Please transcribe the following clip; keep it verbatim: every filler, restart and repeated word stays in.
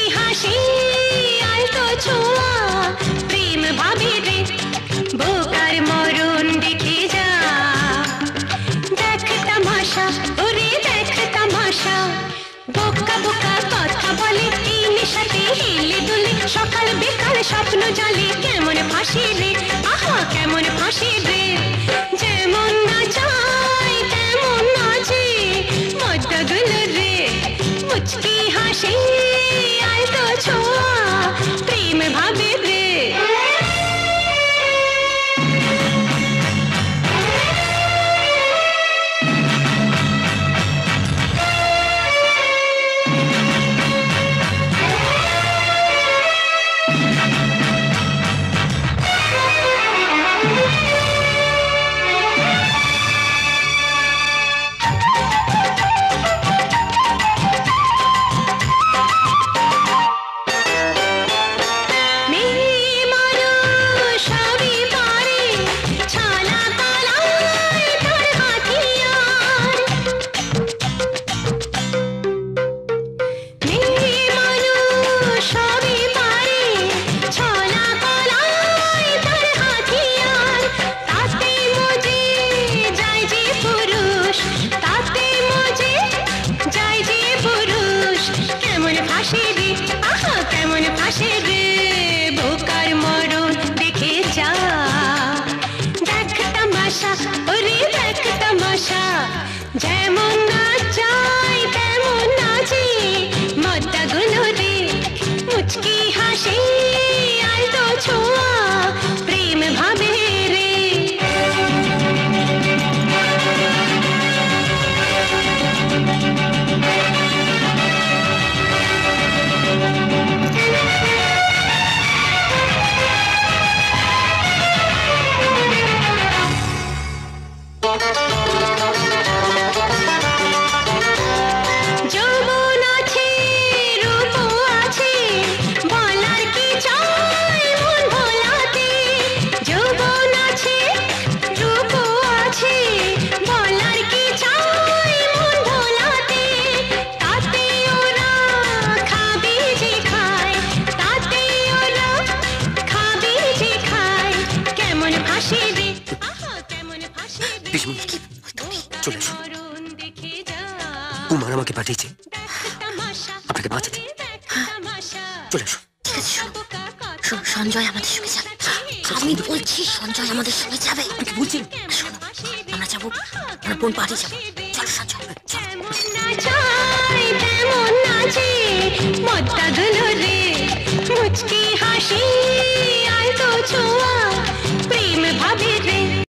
হাসি আলতো ছোঁয়া প্রেম ভাবে রে বোকার মরণ দেখে যা দেখ তামাশা ওরে দেখ তামাশা বোকা বোকা কথা বলে এই নেশাতে হেলে দুলে সকাল বেকাল স্বপ্ন জালে কেমন ফাঁসি রে আহা কেমন ফাঁসি রে যেমন না চাই তেমন নাচে মদ্দাগুলো রে মুচকি হাসি আলতো ছোঁয়া প্রেম ভাবে রে যেমন না চাই তেমন নাচে মদ্দাগুলো রে মুচকি হাসি আলতো ছোঁয়া প্রেম ভাবে রে কুমার আমাকে পাঠিয়েছে আপনাকে বাঁচাতে চলে এসো ঠিক আছে শোনো সঞ্জয় আমাদের সঙ্গে যাবে আমি বলছি সঞ্জয় আমাদের সঙ্গে যাবে কি বলছেন শোনো আমরা যাবো আমরা বোন পার্টি যাবো চলো সঞ্জয় মদ্দাগুলো রে